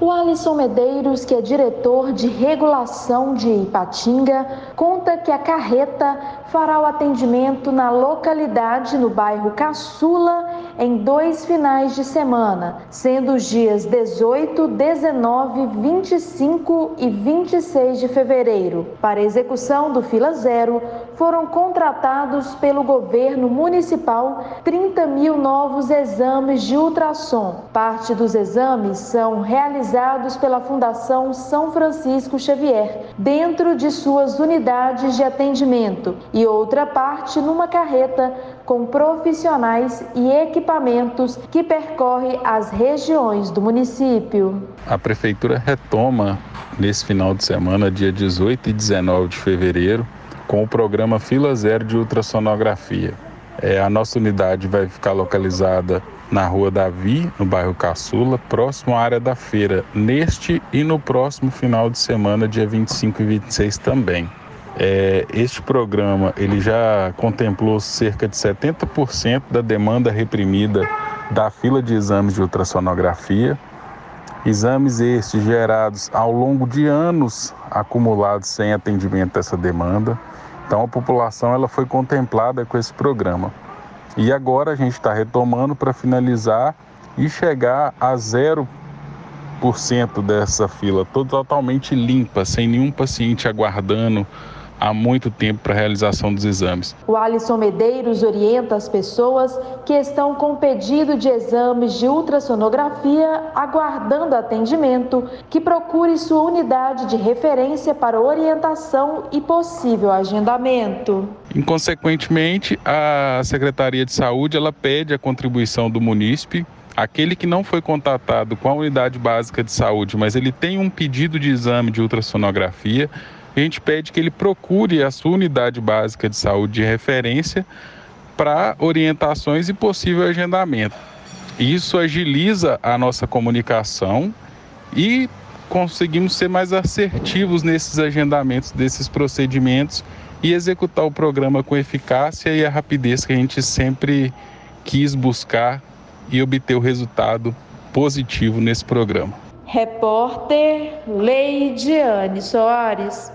O Alisson Medeiros, que é diretor de regulação de Ipatinga, conta que a carreta fará o atendimento na localidade, no bairro Caçula, em 2 finais de semana, sendo os dias 18, 19, 25 e 26 de fevereiro. Para a execução do Fila Zero, foram contratados pelo governo municipal 30 mil novos exames de ultrassom. Parte dos exames são realizados pela Fundação São Francisco Xavier, dentro de suas unidades de atendimento, e outra parte numa carreta com profissionais e equipamentos que percorre as regiões do município. A Prefeitura retoma nesse final de semana, dia 18 e 19 de fevereiro, com o programa Fila Zero de ultrassonografia. A nossa unidade vai ficar localizada na Rua Davi, no bairro Caçula, próximo à área da feira, neste e no próximo final de semana, dia 25 e 26 também. Este programa ele já contemplou cerca de 70% da demanda reprimida da fila de exames de ultrassonografia. Exames estes gerados ao longo de anos acumulados sem atendimento dessa demanda. Então a população ela foi contemplada com esse programa. E agora a gente está retomando para finalizar e chegar a 0% dessa fila, totalmente limpa, sem nenhum paciente aguardando há muito tempo para a realização dos exames. O Alisson Medeiros orienta as pessoas que estão com pedido de exames de ultrassonografia aguardando atendimento que procure sua unidade de referência para orientação e possível agendamento. Inconsequentemente, a Secretaria de Saúde ela pede a contribuição do munícipe. Aquele que não foi contatado com a unidade básica de saúde, mas ele tem um pedido de exame de ultrassonografia, a gente pede que ele procure a sua unidade básica de saúde de referência para orientações e possível agendamento. Isso agiliza a nossa comunicação e conseguimos ser mais assertivos nesses agendamentos desses procedimentos e executar o programa com eficácia e a rapidez que a gente sempre quis buscar e obter o resultado positivo nesse programa. Repórter Leidiane Soares.